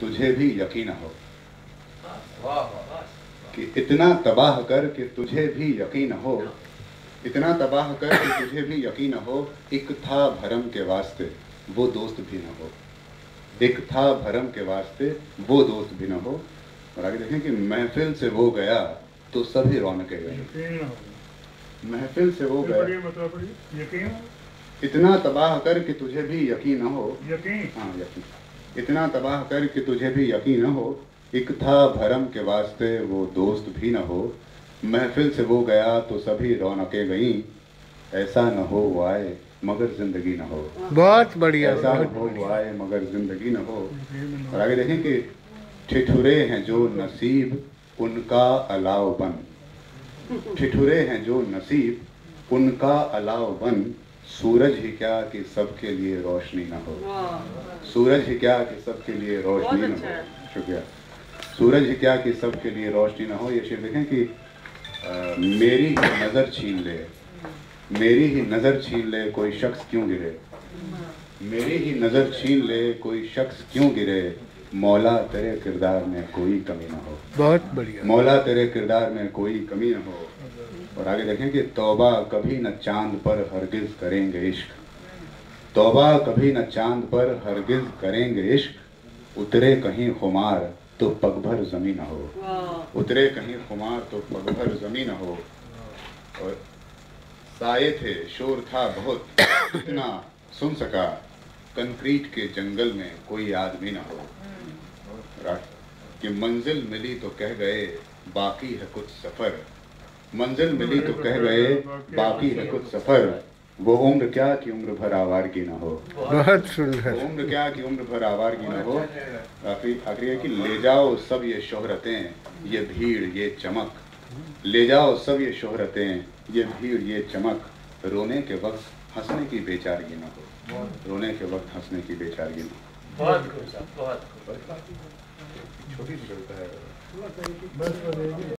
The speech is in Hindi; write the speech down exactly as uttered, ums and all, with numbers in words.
तुझे भी यकीन हो, कि इतना तबाह कर कि तुझे भी यकीन हो, इतना तबाह कर कि तुझे भी यकीन हो, एक था भरम के वास्ते वो दोस्त भी न हो, एक था भरम के वास्ते वो दोस्त भी न हो। और आगे देखें कि महफिल से वो गया तो सभी रौनकें गई, महफिल से वो गया यकीन, इतना तबाह कर कि तुझे भी यकीन न हो, यकीन, हाँ यकीन, इतना तबाह कर कि तुझे भी यकीन न हो, एक था भरम के वास्ते वो दोस्त भी न हो, महफिल से वो गया तो सभी रौनकें गईं, ऐसा न हो वो आए मगर जिंदगी न हो। बहुत बढ़िया, ऐसा न हो वो आए मगर जिंदगी न हो। और आगे देखें कि ठिठुरे हैं जो नसीब उनका अलाव बन, ठिठुरे हैं जो नसीब उनका अलाव बन, सूरज ही क्या कि सबके लिए रोशनी न हो, सूरज ही क्या कि सबके लिए रोशनी न हो। शुक्रिया। सूरज ही क्या कि सबके लिए रोशनी न हो। ये शेर देखें कि आ, मेरी ही नज़र छीन ले, मेरी ही नज़र छीन ले कोई शख्स क्यों गिरे, मेरी ही नज़र छीन ले कोई शख्स क्यों गिरे, मौला तेरे किरदार में कोई कमी न हो। बहुत बढ़िया। मौला तेरे किरदार में कोई कमी न हो। और आगे देखें कि तौबा कभी न चांद पर हरगिज़ करेंगे इश्क, तौबा कभी न चांद पर हरगिज़ करेंगे इश्क, उतरे कहीं खुमार तो पगभर ज़मीन न हो, उतरे कहीं खुमार तो पगभर ज़मीन न हो। और साए थे शोर था बहुत इतना सुन सका, कंक्रीट के जंगल में कोई आदमी न हो, कि मंजिल मिली तो कह गए बाकी है कुछ सफ़र, मंजिल मिली तो कह गए बाकी है कुछ सफ़र, वो उम्र क्या कि उम्र भर आवारगी न हो। बहुत सुंदर। वो उम्र क्या कि उम्र भर आवारगी न हो। आखिरी आखिरी है कि ले जाओ सब ये शोहरतें ये भीड़ ये चमक, ले जाओ सब ये शोहरतें ये भीड़ ये चमक, रोने के वक्त हंसने की बेचारगी न हो, रोने के वक्त हंसने की बेचारगी न हो। बहुत बहुत छोटी सी कविता है।